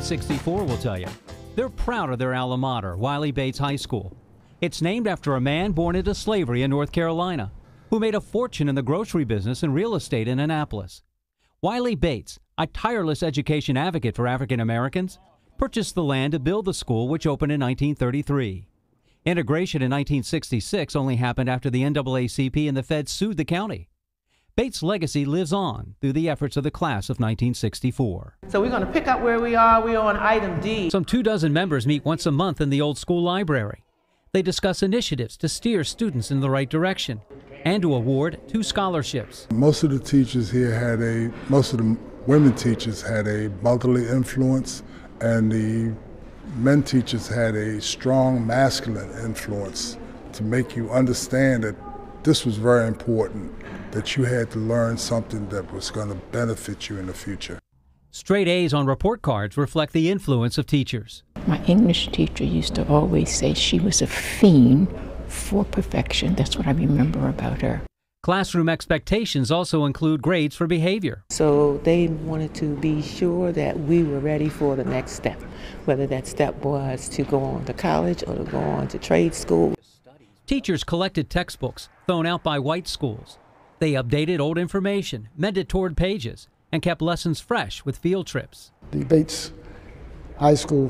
1964 will tell you. They're proud of their alma mater, Wiley Bates High School. It's named after a man born into slavery in North Carolina who made a fortune in the grocery business and real estate in Annapolis. Wiley Bates, a tireless education advocate for African Americans, purchased the land to build the school, which opened in 1933. Integration in 1966 only happened after the NAACP and the feds sued the county. Bates' legacy lives on through the efforts of the class of 1964. So we're going to pick up where we are. We're on item D. Some 24 members meet once a month in the old school library. They discuss initiatives to steer students in the right direction and to award 2 scholarships. Most of the teachers here most of the women teachers had a motherly influence, and the men teachers had a strong masculine influence to make you understand that this was very important, that you had to learn something that was going to benefit you in the future. Straight A's on report cards reflect the influence of teachers. My English teacher used to always say she was a fiend for perfection. That's what I remember about her. Classroom expectations also include grades for behavior. So they wanted to be sure that we were ready for the next step, whether that step was to go on to college or to go on to trade school. Teachers collected textbooks thrown out by white schools. They updated old information, mended torn pages, and kept lessons fresh with field trips. The Bates High School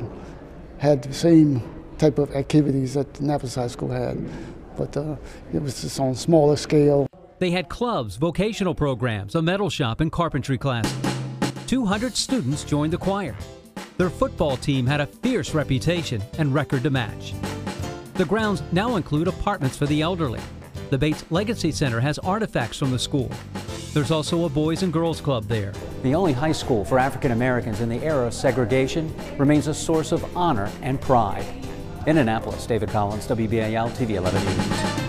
had the same type of activities that the Annapolis High School had, but it was just on a smaller scale. They had clubs, vocational programs, a metal shop, and carpentry classes. 200 students joined the choir. Their football team had a fierce reputation and record to match. The grounds now include apartments for the elderly. The Bates Legacy Center has artifacts from the school. There's also a Boys and Girls Club there. The only high school for African Americans in the era of segregation remains a source of honor and pride. In Annapolis, David Collins, WBAL-TV 11 News.